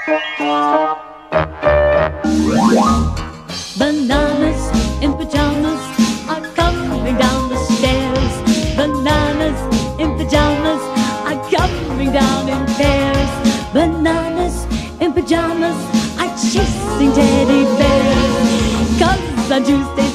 Bananas in pajamas are coming down the stairs. Bananas in pajamas are coming down in pairs. Bananas in pajamas are chasing teddy bears. 'Cause on Tuesday